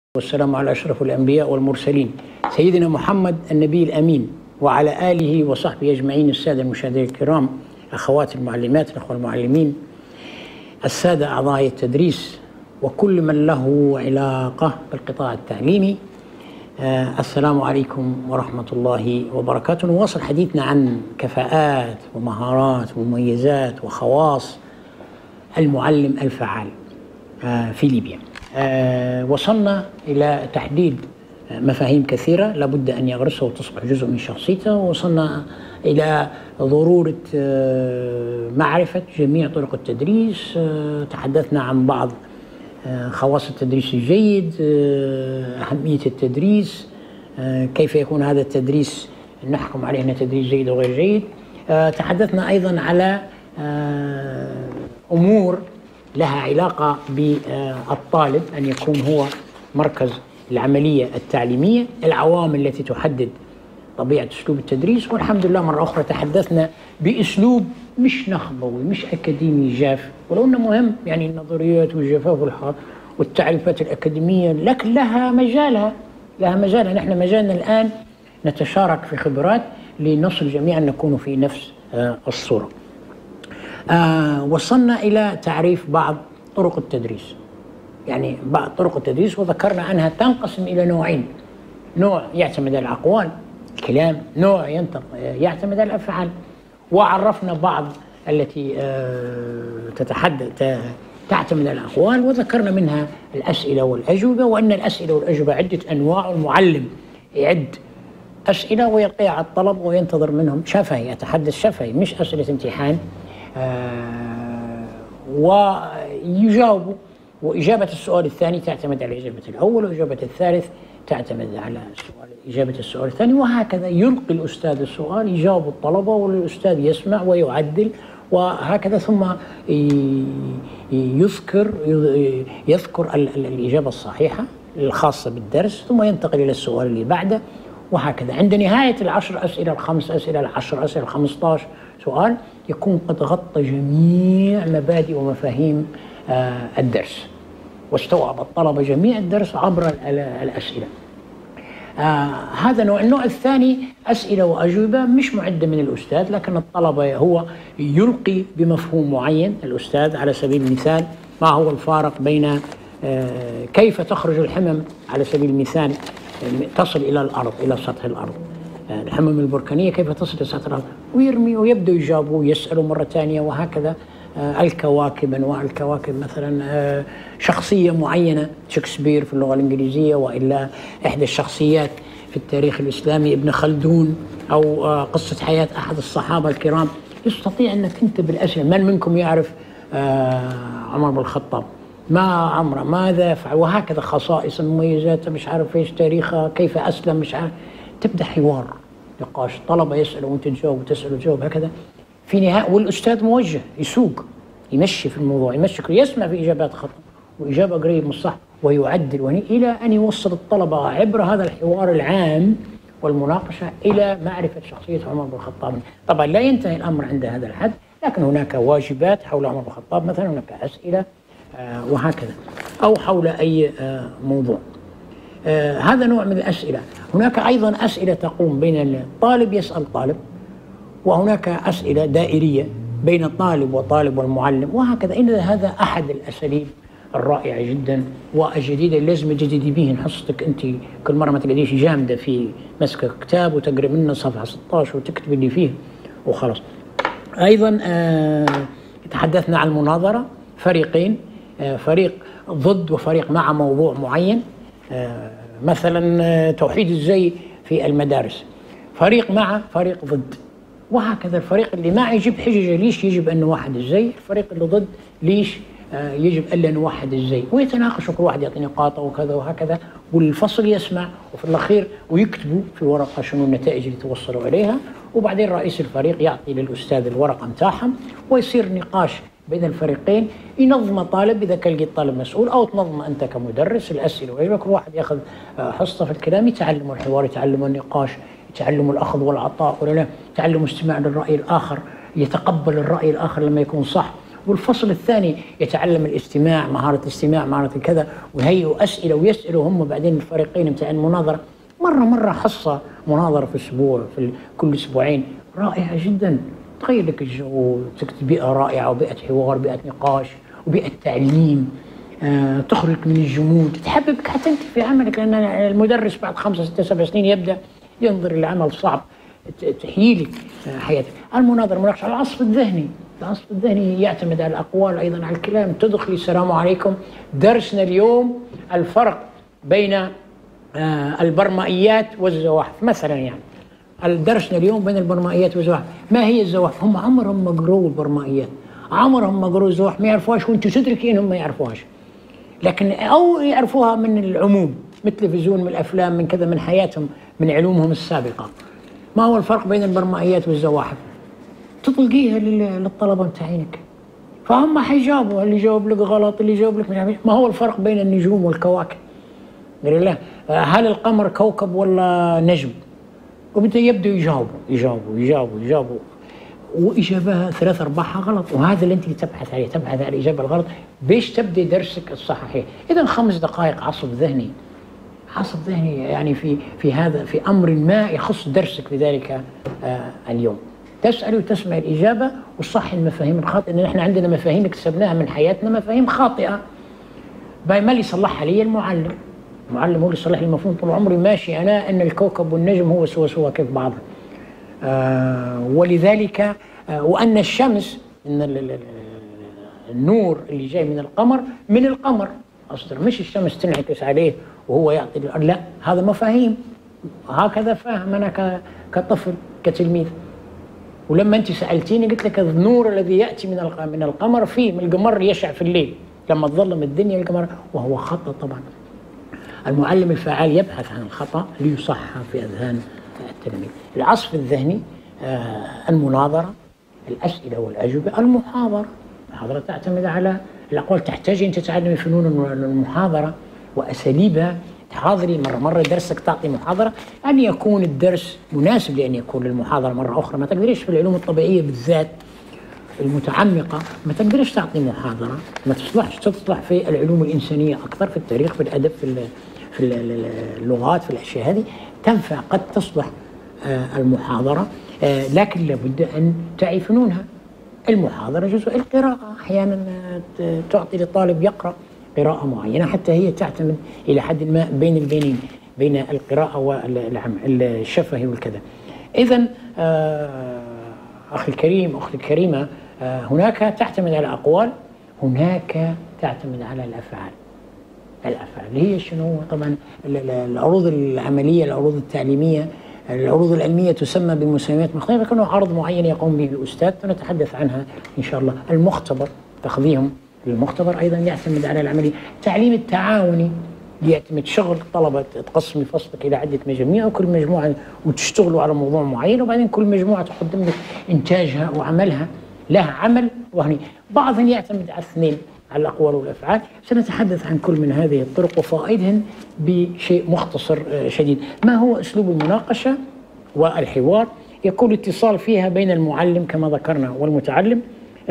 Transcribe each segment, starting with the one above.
والسلام على أشرف الأنبياء والمرسلين سيدنا محمد النبي الأمين وعلى آله وصحبه أجمعين. السادة المشاهدين الكرام، أخوات المعلمات، الأخوة المعلمين، السادة أعضاء التدريس، وكل من له علاقة بالقطاع التعليمي، السلام عليكم ورحمة الله وبركاته. نواصل حديثنا عن كفاءات ومهارات ومميزات وخواص المعلم الفعال في ليبيا. وصلنا إلى تحديد مفاهيم كثيرة لابد أن يغرسها وتصبح جزء من شخصيته، ووصلنا إلى ضرورة معرفة جميع طرق التدريس. تحدثنا عن بعض خواص التدريس الجيد، أهمية التدريس، كيف يكون هذا التدريس نحكم عليه أنه تدريس جيد وغير جيد. تحدثنا أيضا على أمور لها علاقة بالطالب، أن يكون هو مركز العملية التعليمية، العوامل التي تحدد طبيعة أسلوب التدريس. والحمد لله مرة أخرى تحدثنا بأسلوب مش نخبوي، مش أكاديمي جاف، ولو أنه مهم، يعني النظريات والجفاف والتعريفات الأكاديمية، لكن لها مجالها. نحن مجالنا الآن نتشارك في خبرات لنصل جميعا نكون في نفس الصورة. وصلنا إلى تعريف بعض طرق التدريس، يعني بعض طرق التدريس، وذكرنا أنها تنقسم إلى نوعين: نوع يعتمد على الأقوال الكلام، نوع يعتمد على الأفعال. وعرفنا بعض التي تعتمد على الأقوال، وذكرنا منها الأسئلة والأجوبة، وأن الأسئلة والأجوبة عدة أنواع، والمعلم يعد أسئلة ويلقيها على الطلب وينتظر منهم شفهي، أتحدث شفهي مش أسئلة امتحان، ويجاوبوا. وإجابة السؤال الثاني تعتمد على إجابة الأول، وإجابة الثالث تعتمد على إجابة السؤال الثاني، وهكذا. يلقي الأستاذ السؤال، يجاوب الطلبة، والأستاذ يسمع ويعدل، وهكذا. ثم يذكر الإجابة الصحيحة الخاصة بالدرس، ثم ينتقل إلى السؤال اللي بعده، وهكذا. عند نهاية ال10 أسئلة، ال5 أسئلة، ال10 أسئلة، ال15 سؤال، يكون قد غطى جميع مبادئ ومفاهيم الدرس، واستوعب الطلبة جميع الدرس عبر الأسئلة. هذا نوع. النوع الثاني أسئلة وأجوبة مش معدة من الأستاذ، لكن الطلبة هو يلقي بمفهوم معين. الأستاذ على سبيل المثال، ما هو الفارق بين كيف تخرج الحمم على سبيل المثال تصل إلى الأرض، إلى سطح الأرض، الحمم البركانية كيف تصل إلى سطح الأرض، ويرمي ويبدأ يجاوبوا ويسألوا مرة ثانية، وهكذا. الكواكب، أنواع الكواكب، مثلا شخصية معينة، شكسبير في اللغة الإنجليزية، وإلا إحدى الشخصيات في التاريخ الإسلامي ابن خلدون، أو قصة حياة أحد الصحابة الكرام. يستطيع أنك أنت بالأسئلة: من منكم يعرف عمر بن الخطاب؟ ما عمره، ماذا فعل؟ وهكذا. خصائص، مميزات، مش عارف ايش، تاريخها، كيف أسلم، مش عارف. تبدأ حوار، نقاش، طلبة يسألوا وأنت تجاوب، وتسأل وتجاوب، هكذا في نهاية. والأستاذ موجه، يسوق، يمشي في الموضوع، يمشي، يسمع في إجابات خطأ وإجابة قريب من الصح، ويعدل، إلى أن يوصل الطلبة عبر هذا الحوار العام والمناقشة إلى معرفة شخصية عمر بن الخطاب. طبعا لا ينتهي الأمر عند هذا الحد، لكن هناك واجبات حول عمر بن الخطاب، مثلا هناك أسئلة وهكذا، أو حول أي موضوع. هذا نوع من الأسئلة. هناك أيضا أسئلة تقوم بين الطالب يسأل طالب، وهناك أسئلة دائرية بين الطالب وطالب والمعلم، وهكذا. إن هذا أحد الأساليب الرائعة جدا والجديدة اللي لازم تجددي به حصتك. أنت كل مرة ما تلاقيش جامدة في مسك كتاب وتقرأ منه صفحة 16 وتكتب اللي فيه وخلاص. أيضا تحدثنا عن المناظرة، فريقين، فريق ضد وفريق مع موضوع معين، مثلا توحيد الزي في المدارس، فريق مع، فريق ضد، وهكذا. الفريق اللي مع يجيب حجج ليش يجب أن نوحد الزي، الفريق اللي ضد ليش يجب ألا نوحد الزي، ويتناقشوا، كل واحد يعطي نقاطه وكذا وهكذا، والفصل يسمع، وفي الأخير ويكتبوا في ورقة شنو النتائج اللي توصلوا إليها، وبعدين رئيس الفريق يعطي للأستاذ الورقة متاعهم، ويصير نقاش بين الفريقين. ينظم طالب إذا كان لقيت طالب مسؤول، أو تنظم أنت كمدرس الأسئلة، ويبقى كل واحد يأخذ حصة في الكلام، يتعلم الحوار، يتعلم النقاش، يتعلم الأخذ والعطاء، ولا لا، يتعلم استماع للرأي الآخر، يتقبل الرأي الآخر لما يكون صح، والفصل الثاني يتعلم الاستماع، مهارة الاستماع، مهارة الكذا، ويهيئوا أسئلة ويسألوا هم بعدين الفريقين بتاع المناظرة. مرة حصة مناظرة في أسبوع، كل أسبوعين، رائعة جدا. تغير لك الجو، تكتب بيئة رائعة وبيئة حوار، بيئة نقاش وبيئة تعليم. تخرج من الجمود، تحببك حتى أنت في عملك، لأن المدرس بعد 5 6 7 سنين يبدأ ينظر العمل صعب، تحيي لك حياتك. المناظرة، المناقشة، العصف الذهني. العصف الذهني يعتمد على الأقوال، أيضا على الكلام. تدخلي السلام عليكم، درسنا اليوم الفرق بين البرمائيات والزواحف مثلا. يعني درسنا اليوم بين البرمائيات والزواحف. ما هي الزواحف؟ هم عمرهم ما قروا البرمائيات، عمرهم ما قروا الزواحف، ما يعرفوهاش، وانتم تدركي انهم ما يعرفوهاش، لكن او يعرفوها من العموم، من التلفزيون، من الافلام، من كذا، من حياتهم، من علومهم السابقه. ما هو الفرق بين البرمائيات والزواحف؟ تطلقيها للطلبه متاعينك، فهم حيجاوبوا، اللي يجاوب لك غلط، اللي يجاوب لك مش عارف. ما هو الفرق بين النجوم والكواكب؟ قال له هل القمر كوكب ولا نجم؟ وبدأ يبدأوا يجاوبوا وإجابها 3 أرباعها غلط، وهذا اللي أنت تبحث عليه، تبحث على الإجابة الغلط باش تبدأ درسك الصحيح. إذا 5 دقائق عصف ذهني، عصف ذهني يعني في هذا، في أمر ما يخص درسك في ذلك اليوم. تسأل وتسمع الإجابة وصح المفاهيم الخاطئة، لأن إحنا عندنا مفاهيم اكتسبناها من حياتنا، مفاهيم خاطئة. ما اللي يصلحها لي؟ المعلم هو اللي يصلح لي المفهوم. طول عمري ماشي أنا أن الكوكب والنجم هو سوا كيف بعض. ولذلك وأن الشمس، أن النور اللي جاي من القمر أصلا، مش الشمس تنعكس عليه وهو يعطي، لا، هذا مفاهيم. هكذا فاهم أنا كطفل كتلميذ. ولما أنت سألتيني قلت لك النور الذي يأتي من القمر من القمر يشع في الليل لما تظلم الدنيا القمر، وهو خطأ طبعا. المعلم الفعال يبحث عن الخطأ ليصحح في أذهان التلاميذ. العصف الذهني، المناظرة، الأسئلة والأجوبة، المحاضرة تعتمد على الأقوال. تحتاج أن تتعلمي فنون المحاضرة وأساليبها. تحاضري مرة درسك تعطي محاضرة، أن يكون الدرس مناسب لأن يكون للمحاضرة مرة أخرى. ما تقدريش في العلوم الطبيعية بالذات المتعمقة، ما تقدرش تعطي محاضرة، ما تصلح في العلوم الإنسانية أكثر، في التاريخ، في الأدب، في اللغات، في الأشياء هذه تنفع، قد تصلح المحاضرة، لكن لابد أن تعي فنونها. المحاضرة جزء القراءة، أحيانا تعطي للطالب يقرأ قراءة معينة، حتى هي تعتمد إلى حد ما بين البينين، بين القراءة والعمل الشفهي والكذا. إذن أخي الكريم، أختي الكريمة، هناك تعتمد على أقوال، هناك تعتمد على الأفعال. اللي هي شنو؟ طبعا العروض العملية، العروض التعليمية، العروض العلمية تسمى بمسميات مختلفة، كانوا عرض معين يقوم به الأستاذ ونتحدث عنها إن شاء الله. المختبر، تخذيهم للمختبر أيضا يعتمد على العملية. التعليم التعاوني يعتمد شغل الطلبة، تقسمي فصلك إلى عدة مجاميع، وكل مجموعة وتشتغلوا على موضوع معين، وبعدين كل مجموعة تقدم لك إنتاجها وعملها، لها عمل وهني. بعضهم يعتمد على 2، على الأقوال والأفعال. سنتحدث عن كل من هذه الطرق وفوائدهن بشيء مختصر شديد. ما هو أسلوب المناقشة والحوار؟ يكون الاتصال فيها بين المعلم كما ذكرنا والمتعلم،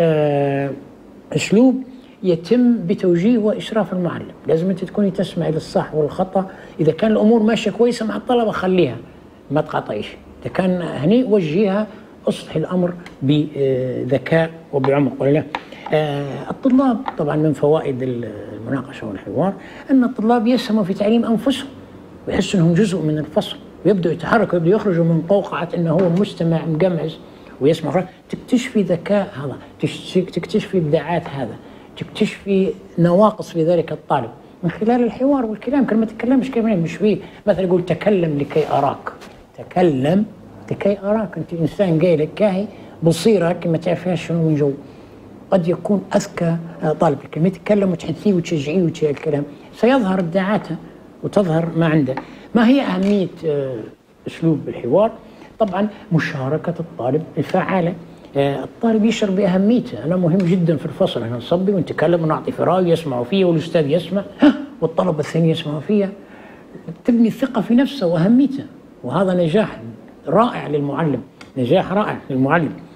أسلوب يتم بتوجيه وإشراف المعلم. لازم أنت تكوني تسمعي للصح والخطأ. إذا كان الأمور ماشية كويسة مع الطلبة خليها، ما تقاطعيش. إذا كان هني وجهيها، أصلحي الأمر بذكاء وبعمق، ولا لا؟ الطلاب طبعا من فوائد المناقشة والحوار أن الطلاب يسهموا في تعليم أنفسهم، ويحسوا أنهم جزء من الفصل، ويبدأوا يتحركوا، ويبدأوا يخرجوا من قوقعة أنه هو مستمع مقمعز ويسمع. تكتشفي ذكاء هذا، تكتشفي إبداعات هذا، تكتشفي نواقص في ذلك الطالب من خلال الحوار والكلام. كلمة تكلم مش كلمة، مش فيه مثلا يقول تكلم لكي أراك، تكلم لكي أراك. أنت إنسان جاي لك كاهي بصيرة ما تعرفيهاش شنو من جو. قد يكون أذكى طالب الكلمة، يتكلم وتحثيه وتشجعيه وتشجع الكلام، سيظهر إبداعاته وتظهر ما عنده. ما هي أهمية أسلوب الحوار؟ طبعا مشاركة الطالب الفعالة. الطالب يشعر بأهميته. أنا مهم جدا في الفصل، أنا نصبي ونتكلم ونعطي فراغ يسمعوا فيه، والأستاذ يسمع والطلبة الثانية يسمعوا فيها. تبني الثقة في نفسه وأهميته، وهذا نجاح رائع للمعلم، نجاح رائع للمعلم.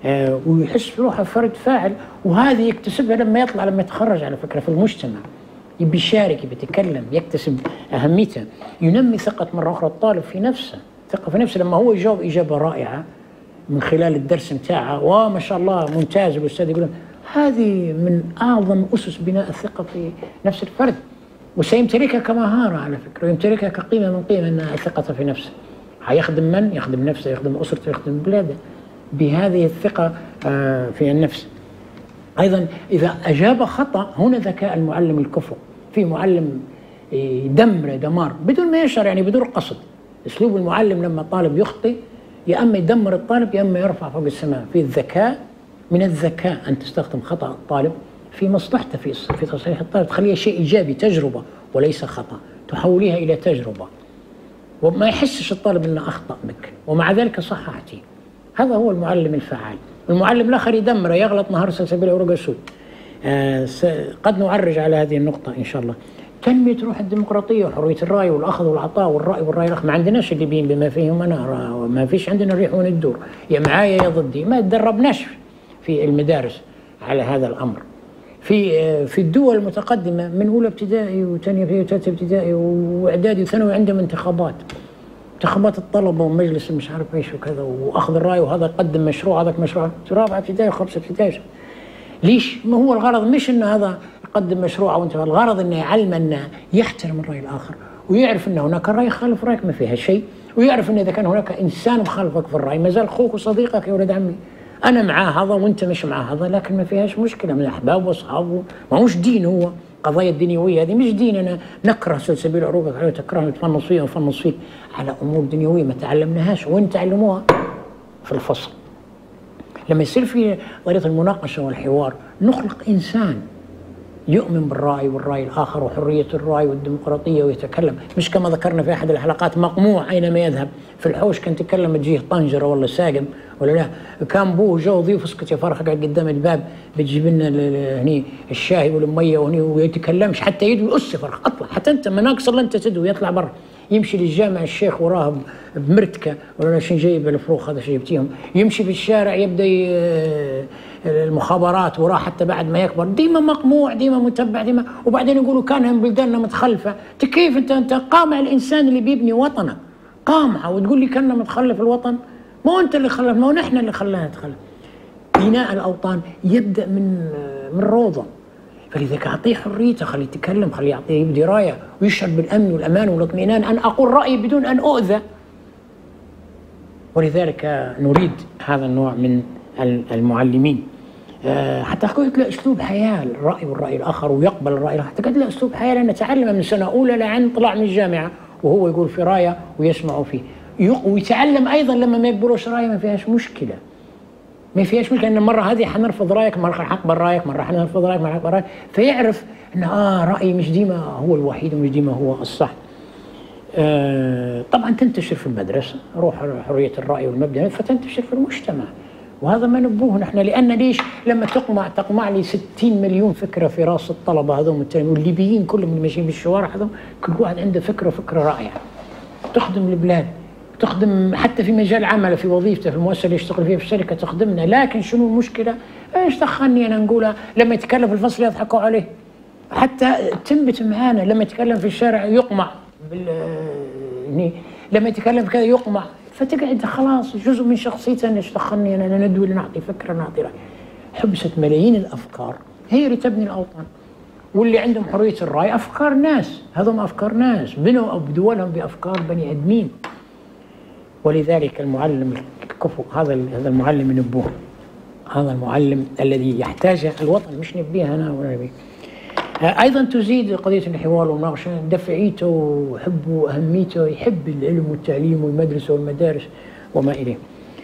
ويحس في روحه فرد فاعل، وهذه يكتسبها لما يطلع، لما يتخرج على فكرة في المجتمع، يبي يشارك، يبي يتكلم، يكتسب أهميته، ينمي ثقة مرة أخرى الطالب في نفسه، ثقة في نفسه لما هو يجاوب إجابة رائعة من خلال الدرس متاعه وما شاء الله ممتاز، الأستاذ يقول هذه من أعظم أسس بناء الثقة في نفس الفرد، وسيمتلكها كمهارة على فكرة، ويمتلكها كقيمة من قيم أنها الثقة في نفسه. هيخدم من؟ يخدم نفسه، يخدم أسرته، يخدم بلاده بهذه الثقة في النفس. أيضا إذا أجاب خطأ، هنا ذكاء المعلم الكفؤ. في معلم يدمر دمار بدون ما يشعر، يعني بدون قصد. أسلوب المعلم لما طالب يخطئ يا أما يدمر الطالب يا أما يرفع فوق السماء. في الذكاء، من الذكاء أن تستخدم خطأ الطالب في مصلحته، في تصحيح الطالب، تخليها شيء إيجابي، تجربة وليس خطأ، تحوليها إلى تجربة وما يحسش الطالب أنه أخطأ بك، ومع ذلك صححتي. هذا هو المعلم الفعال. المعلم الآخر يدمره، يغلط نهار سلسبيل أوروغا سود. قد نعرج على هذه النقطة إن شاء الله. تنمية روح الديمقراطية وحرية الرأي والأخذ والعطاء والرأي الآخر. ما عندناش الليبيين بما فيهم أنا، ما فيش عندنا الريح والدور، يا معايا يا ضدي. ما تدربناش في المدارس على هذا الأمر. في الدول المتقدمة من أولى ابتدائي وثانية وثالثة ابتدائي وإعدادي وثانوي عندهم انتخابات الطلبة ومجلس مش عارف ايش وكذا، واخذ الراي، وهذا قدم مشروع، هذاك مشروع، رابعه ابتدائي وخمسه ابتدائي. ليش؟ ما هو الغرض مش انه هذا يقدم مشروع او انتهى، الغرض انه يعلم انه يحترم الراي الاخر، ويعرف ان هناك راي يخالف رايك ما فيها شيء، ويعرف ان اذا كان هناك انسان مخالفك في الراي ما زال اخوك وصديقك يا ولد عمي. انا مع هذا وانت مش مع هذا، لكن ما فيهاش مشكله، من احباب واصحاب، ما هوش دين. هو قضايا الدنيويه هذه مش دين. انا نكره سلسبيل عروقك، تكرهني، تفنص فيه ونفنص فيك على امور دنيويه ما تعلمناهاش وين تعلموها في الفصل. لما يصير في طريقه المناقشه والحوار نخلق انسان يؤمن بالراي والراي الاخر وحريه الراي والديمقراطيه ويتكلم، مش كما ذكرنا في احد الحلقات مقموع اينما يذهب. في الحوش كان يتكلم تجيه طنجره ولا ساقم ولا لا، كان بوه جو ضيوف اسكت يا فرخ قاعد قدام الباب بتجيب لنا هني الشاي والميه وهني، ويتكلمش حتى يدوي يقص فرخ اطلع، حتى انت ما ناقص الا انت تدوي يطلع برا. يمشي للجامع الشيخ وراه بمرتكه ولا شين جايب الفروخ هذا شو جبتيهم، يمشي في الشارع يبدا المخابرات وراه حتى بعد ما يكبر، ديما مقموع ديما متبع ديما. وبعدين يقولوا كان بلداننا متخلفه. كيف انت قامع الانسان اللي بيبني وطنه، قامعه وتقول لي كنا متخلف الوطن؟ ما هو انت اللي خلف، ما هو نحن اللي خلاها تخلف. بناء الاوطان يبدا من روضه، فلذلك اعطيه حريته، خليه يتكلم، خليه يعطيه يبدي رايه ويشعر بالامن والامان والاطمئنان ان اقول رايي بدون ان اؤذى. ولذلك نريد هذا النوع من المعلمين، حتى قلت له اسلوب حياه الراي والراي الاخر، ويقبل الراي الاخر. حتى قلت له اسلوب حياه لان نتعلم من سنه اولى لعن طلع من الجامعه وهو يقول في رايه ويسمعوا فيه، ويتعلم ايضا لما ما يقبلوش رايه ما فيهاش مشكله. ما فيهاش مشكله ان مره هذه حنرفض رايك، مره حنقبل رايك، مره حنرفض رايك، مره حنقبل رايك، فيعرف ان رايي مش ديما هو الوحيد ومش ديما هو الصح. طبعا تنتشر في المدرسه روح حريه الراي والمبدا، فتنتشر في المجتمع، وهذا ما نبوه نحن. لان ليش؟ لما تقمع لي 60 مليون فكره في راس الطلبه هذول التلاميذ والليبيين كلهم اللي ماشيين بالشوارع هذول، كل واحد عنده فكره رائعه تخدم البلاد، تخدم حتى في مجال عمله، في وظيفته، في المؤسسه اللي يشتغل فيها في الشركه تخدمنا. لكن شنو المشكله؟ ايش دخلني انا نقولها؟ لما يتكلم في الفصل يضحكوا عليه، حتى تنبت معانا. لما يتكلم في الشارع يقمع لما يتكلم كذا يقمع، فتقعد خلاص جزء من شخصيته. ايش دخلني انا ندوي نعطي فكره نعطي راي. حبست ملايين الافكار هي اللي تبني الاوطان، واللي عندهم حريه الراي افكار ناس، هذهم افكار ناس بنوا بدولهم بافكار بني ادمين. ولذلك المعلم الكفؤ هذا المعلم ينبوه، هذا المعلم الذي يحتاجه الوطن، مش نبيه انا ولا نبيه. ايضا تزيد قضيه الحوار والمناقشه دفعيته وحبه واهميته، يحب العلم والتعليم والمدرسه والمدارس وما اليه.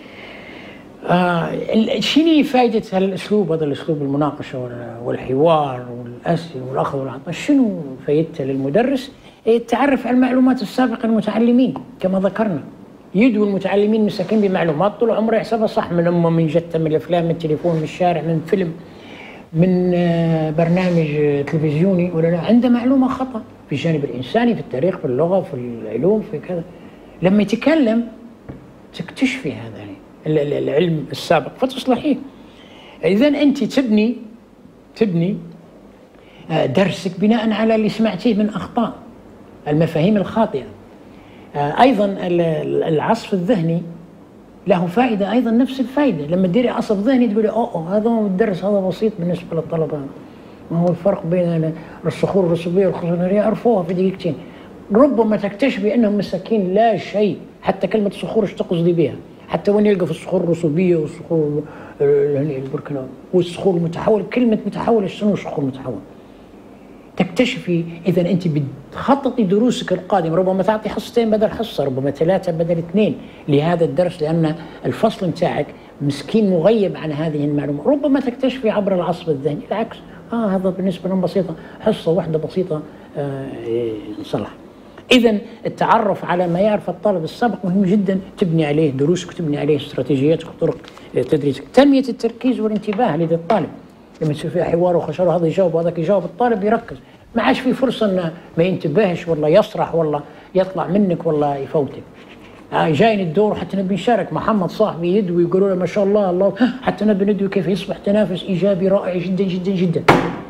شنو فائده هالاسلوب، هذا الاسلوب المناقشه والحوار والاسئله والاخذ والعطاء؟ شنو فائدته للمدرس؟ التعرف على المعلومات السابقه للمتعلمين كما ذكرنا. يدوي المتعلمين مساكين بمعلومات طول عمره يحسبها صح، من امه، من جته، من الافلام، من التليفون، من الشارع، من فيلم، من برنامج تلفزيوني ولا لا. عنده معلومه خطا في الجانب الانساني، في التاريخ، في اللغه، في العلوم، في كذا. لما يتكلم تكتشفي هذا العلم السابق فتصلحيه. إذا أنت تبني درسك بناء على اللي سمعتيه من أخطاء المفاهيم الخاطئة. أيضا العصف الذهني له فائدة أيضا نفس الفائدة. لما تديري عصف ذهني تقولي هذا الدرس هذا بسيط بالنسبة للطلبة، ما هو الفرق بين الصخور الرسوبية والخزنارية؟ عرفوها في دقيقتين. ربما تكتشفي أنهم مساكين لا شيء، حتى كلمة صخور ايش تقصدي بها، حتى وين يلقى في الصخور الرسوبية والصخور البركانية والصخور المتحول، كلمة متحول شنو صخور متحول؟ تكتشفي. إذا أنت بتخططي دروسك القادمة، ربما تعطي حصتين بدل حصة، ربما 3 بدل 2 لهذا الدرس، لأن الفصل متاعك مسكين مغيب عن هذه المعلومة. ربما تكتشفي عبر العصف الذهني العكس، هذا بالنسبة لهم بسيطة، حصة واحدة بسيطة انصلح. إذا التعرف على ما يعرف الطالب السابق مهم جدا، تبني عليه دروسك، تبني عليه استراتيجياتك وطرق تدريسك. تنمية التركيز والانتباه لدى الطالب، لما تصير فيها حوار وخشره، هذا يجاوب وهذاك يجاوب، الطالب يركز، ما عادش في فرصة انه ما ينتبهش ولا يسرح ولا يطلع منك ولا يفوتك. جايني الدور حتى نبي نشارك. محمد صاحبي يدوي يقولوا له ما شاء الله الله، حتى نبي ندوي كيف يصبح تنافس ايجابي رائع جدا جدا جدا،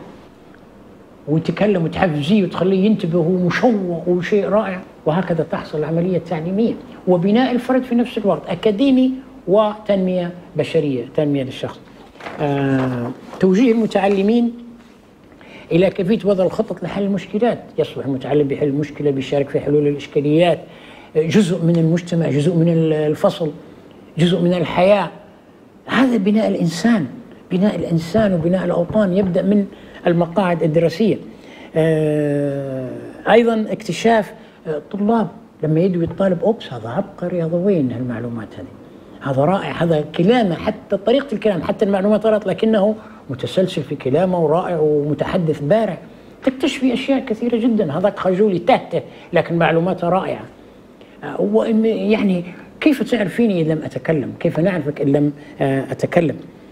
ويتكلم وتحفزيه وتخليه ينتبه ومشوق وشيء رائع. وهكذا تحصل العملية التعليمية وبناء الفرد في نفس الوقت، أكاديمي وتنمية بشرية، تنمية للشخص. توجيه المتعلمين إلى كيفية وضع الخطط لحل المشكلات. يصبح المتعلم بحل المشكلة، بيشارك في حلول الإشكاليات، جزء من المجتمع، جزء من الفصل، جزء من الحياة. هذا بناء الإنسان، بناء الإنسان وبناء الأوطان يبدأ من المقاعد الدراسية. أيضا اكتشاف الطلاب، لما يدوي الطالب هذا عبقري، هذا وين هالمعلومات هذا رائع، هذا كلامه، حتى طريقة الكلام، حتى المعلومات غلط لكنه متسلسل في كلامه ورائع ومتحدث بارع. تكتشفي أشياء كثيرة جدا. هذاك خجولي تهته لكن معلوماته رائعة. يعني كيف تعرفيني إن لم أتكلم؟ كيف نعرفك إن لم أتكلم؟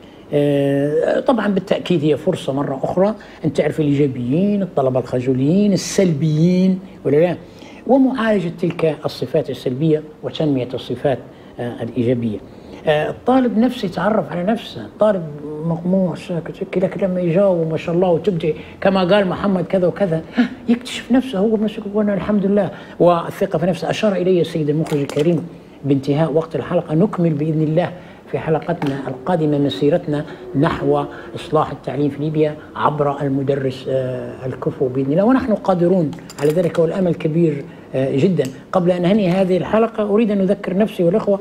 طبعا بالتأكيد هي فرصة مرة أخرى أن تعرف الإيجابيين، الطلبة الخجولين، السلبيين ولا لا، ومعالجة تلك الصفات السلبية وتنمية الصفات الإيجابية. الطالب نفسه يتعرف على نفسه. الطالب مقموع ساكت لكن لما يجاوب ما شاء الله وتبدأ كما قال محمد كذا وكذا، يكتشف نفسه هو بنفسه يقول الحمد لله. والثقة في نفسه. أشار إلي السيد المخرج الكريم بانتهاء وقت الحلقة. نكمل بإذن الله في حلقتنا القادمة مسيرتنا نحو إصلاح التعليم في ليبيا عبر المدرس الكفو بإذن الله، ونحن قادرون على ذلك والأمل كبير جدا. قبل أن أنهي هذه الحلقة أريد أن أذكر نفسي والأخوة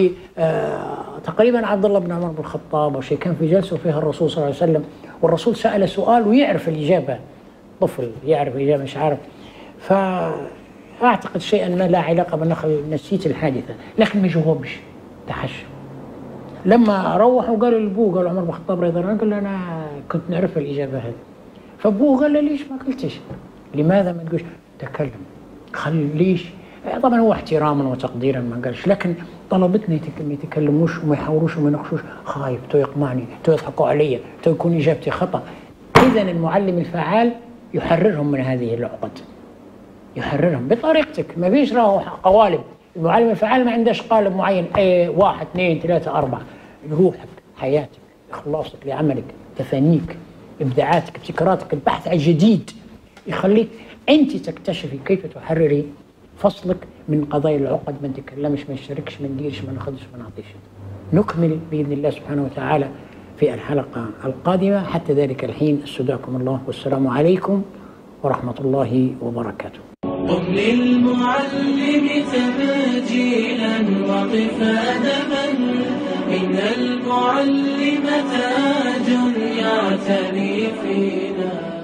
تقريبا عبد الله بن عمر بن الخطاب أو شيء، كان في جلسة فيها الرسول صلى الله عليه وسلم، والرسول سأل سؤال ويعرف الإجابة، طفل يعرف الإجابة مش عارف، فأعتقد شيئا ما لا علاقة بالنخل، نسيت الحادثة لكن ما جاوبش، تحشى. لما روحوا قالوا لابوه، قالوا عمر بن الخطاب رضي الله عنه، قال له انا كنت نعرف الاجابه هذه. فابوه قال له ليش ما قلتش؟ لماذا ما تقولش؟ تكلم، خليش. طبعا هو احتراما وتقديرا ما قالش، لكن طلبتنا ما يتكلموش وما يحاوروش وما يناقشوش، خايف تو يقمعني، تو يضحكوا علي، تو يكون اجابتي خطا. اذا المعلم الفعال يحررهم من هذه العقد، يحررهم بطريقتك، ما فيش راهو قوالب. المعلم الفعال ما عندهش قالب معين، 1 2 3 4. روحك، حياتك، إخلاصك لعملك، تفانيك، إبداعاتك، ابتكاراتك، البحث عن جديد يخليك أنت تكتشفي كيف تحرري فصلك من قضايا العقد. ما نتكلمش، ما نشاركش، ما نديرش، ما ناخذش، ما نعطيش. نكمل بإذن الله سبحانه وتعالى في الحلقة القادمة. حتى ذلك الحين استودعكم الله، والسلام عليكم ورحمة الله وبركاته. قم للمعلم تبجيلا وقف أدبا، إن المعلم تاج يعتلي فينا.